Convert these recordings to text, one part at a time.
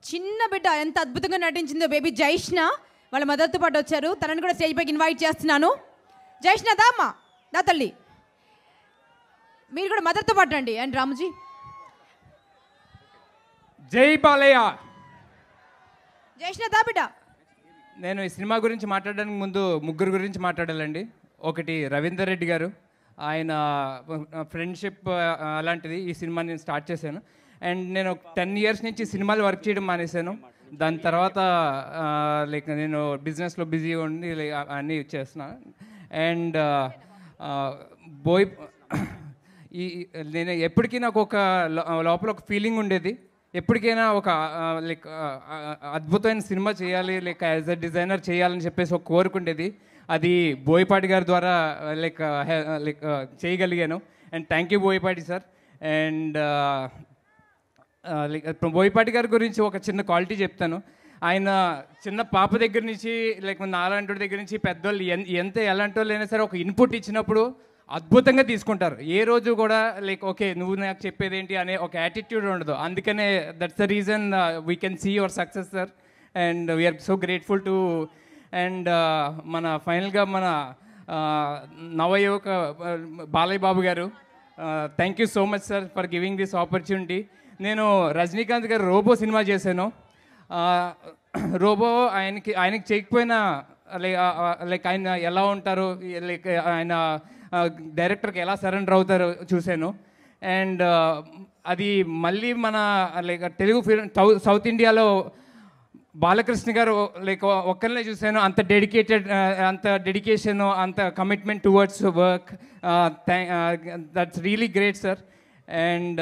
చిన్న బిడ్డ ఎంత అద్భుతంగా నటించిందో బేబీ జైష్ణ వాళ్ళ మదర్తో పాటు వచ్చారు. తనని కూడా స్టేజ్ పైకి ఇన్వైట్ చేస్తున్నాను. జైష్ణ దామ్మా, దా తల్లి, మీరు కూడా మదర్తో పాటు రండి. అండ్ రాముజీ. జై బాలయ్య. జైష్ణ దా బిడ్డ. నేను ఈ సినిమా గురించి మాట్లాడడానికి ముందు ముగ్గురు గురించి మాట్లాడాలండి. ఒకటి రవీందర్ రెడ్డి గారు, ఆయన ఫ్రెండ్షిప్ అలాంటిది ఈ సినిమా నేను స్టార్ట్ చేశాను. అండ్ నేను 10 years నుంచి సినిమాలు వర్క్ చేయడం మానేశాను. దాని తర్వాత లైక్ నేను బిజినెస్లో బిజీ ఉండి అన్నీ చేస్తున్నాను. అండ్ నేను ఎప్పటికీ నాకు ఒక లోపల ఒక ఫీలింగ్ ఉండేది, ఎప్పటికైనా ఒక లైక్ అద్భుతమైన సినిమా చేయాలి, లైక్ యాజ్ అ డిజైనర్ చేయాలని చెప్పేసి ఒక కోరుకుండేది. అది బోయపాటి గారి ద్వారా లైక్ చేయగలిగాను. And thank you Boyapati sir. And like Boyapati గారి గురించి ఒక చిన్న క్వాలిటీ చెప్తాను. ఆయన చిన్న పాప దగ్గర నుంచి లైక్ నాలాంటి దగ్గర నుంచి పెద్దవాళ్ళు ఎంత ఎలాంటి వాళ్ళు అయినా సరే ఒక ఇన్పుట్ ఇచ్చినప్పుడు అద్భుతంగా తీసుకుంటారు. ఏ రోజు కూడా లైక్ ఓకే నువ్వు నాకు చెప్పేది ఏంటి అనే ఒక యాటిట్యూడ్ ఉండదు. అందుకనే that's the reason we can see your success sir. And we are so grateful to. And మన ఫైనల్గా మన నవయువక బాలయ్య బాబు గారు, thank you so much sir for giving this opportunity. నేను రజనీకాంత్ గారు రోబో సినిమా చేశాను. రోబో ఆయనకి చేయకపోయినా లైక్ ఆయన ఎలా ఉంటారు, లైక్ ఆయన డైరెక్టర్కి ఎలా సరెండర్ అవుతారో చూశాను. అండ్ అది మళ్ళీ మన లైక్ తెలుగు ఫిల్మ్ సౌత్ ఇండియాలో బాలకృష్ణ గారు లైక్ ఒక్కరినే చూశాను. అంత డెడికేషన్, అంత commitment towards work. That's really great sir. And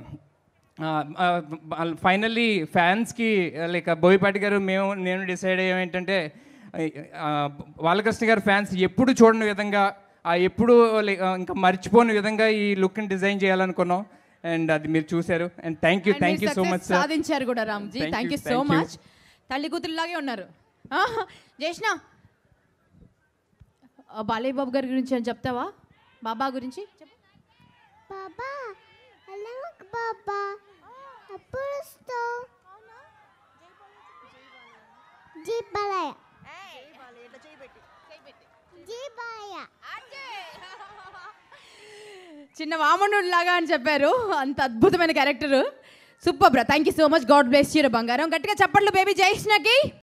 finally ఫ్యాన్స్కి లైక్ బోయపాటి గారు నేను డిసైడ్ అయ్యేంటంటే బాలకృష్ణ గారు ఫ్యాన్స్ ఎప్పుడు చూడని విధంగా, ఎప్పుడు ఇంకా మర్చిపోని విధంగా ఈ లుక్ని డిజైన్ చేయాలనుకున్నాం. అండ్ అది మీరు చూశారు. And thank you so much sir. సాధించారు కూడా Ramji. Thank you so much. తల్లి కూతురులాగే ఉన్నారు. జైష్ణ, బాలయ్య బాబు గారి గురించి అని చెప్తావా? బాబా గురించి బాబా బాబా ఎప్పుడు వస్తావు? జై బాలయ్య. జై బాలయ్య. చిన్న వామనుడు లాగా అని చెప్పారు. అంత అద్భుతమైన character. Super bro. Thank you so much. God bless you బంగారం. గట్టిగా చప్పట్లు బేబీ జైష్ణకి.